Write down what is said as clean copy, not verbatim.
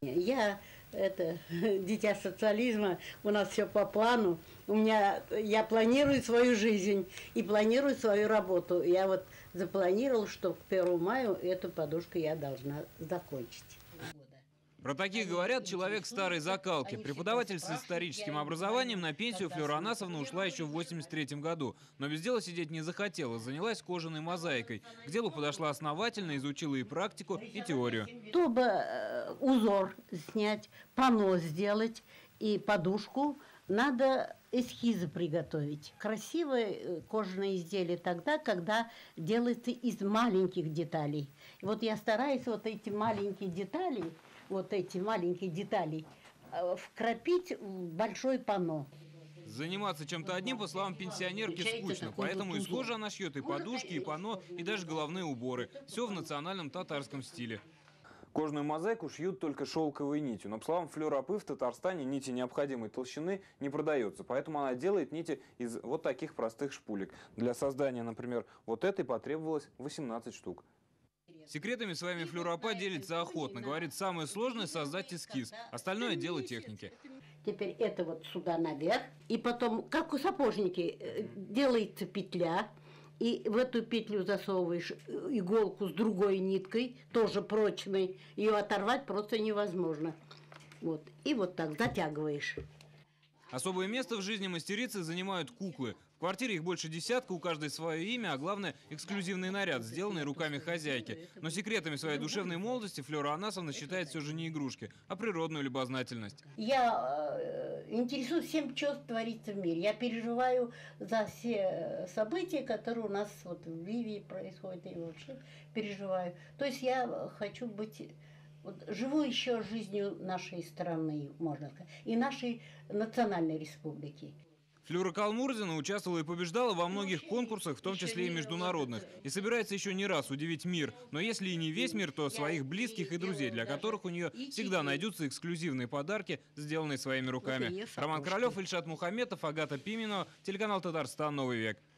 Я дитя социализма, у нас все по плану. Я планирую свою жизнь и планирую свою работу. Я вот запланировала, что к 1 мая эту подушку я должна закончить. Про таких говорят человек старой закалки. Преподаватель с историческим образованием на пенсию Флёра Анасовна ушла еще в 1983 году. Но без дела сидеть не захотела, занялась кожаной мозаикой. К делу подошла основательно, изучила и практику, и теорию. Чтобы узор снять, панно сделать и подушку, надо эскизы приготовить. Красивое кожаное изделие тогда, когда делается из маленьких деталей. И вот я стараюсь вот эти маленькие детали вкрапить в большое панно. Заниматься чем-то одним, по словам пенсионерки, скучно. Поэтому из кожи она шьет и подушки, и панно, и даже головные уборы. Все в национальном татарском стиле. Кожаную мозаику шьют только шелковой нитью. Но, по словам Флёры Апы, в Татарстане нити необходимой толщины не продается. Поэтому она делает нити из вот таких простых шпулек. Для создания, например, вот этой потребовалось 18 штук. Секретами своими Флёра Апа делится охотно. Говорит, самое сложное – создать эскиз. Остальное – дело техники. Теперь это вот сюда наверх. И потом, как у сапожники, делается петля. И в эту петлю засовываешь иголку с другой ниткой, тоже прочной. Ее оторвать просто невозможно. Вот. И вот так затягиваешь. Особое место в жизни мастерицы занимают куклы. В квартире их больше десятка, у каждой свое имя, а главное – эксклюзивный наряд, сделанный руками хозяйки. Но секретами своей душевной молодости Флёра Анасовна считает все же не игрушки, а природную любознательность. Я интересуюсь всем, что творится в мире. Я переживаю за все события, которые у нас вот в Ливии происходят, и вообще переживаю. То есть я хочу быть... Вот, живу еще жизнью нашей страны, можно сказать, и нашей национальной республики. Флюра Калмурзина участвовала и побеждала во многих конкурсах, в том числе и международных. И собирается еще не раз удивить мир. Но если и не весь мир, то своих близких и друзей, для которых у нее всегда найдутся эксклюзивные подарки, сделанные своими руками. Роман Королев, Ильшат Мухаметов, Агата Пименова, телеканал «Татарстан. Новый век».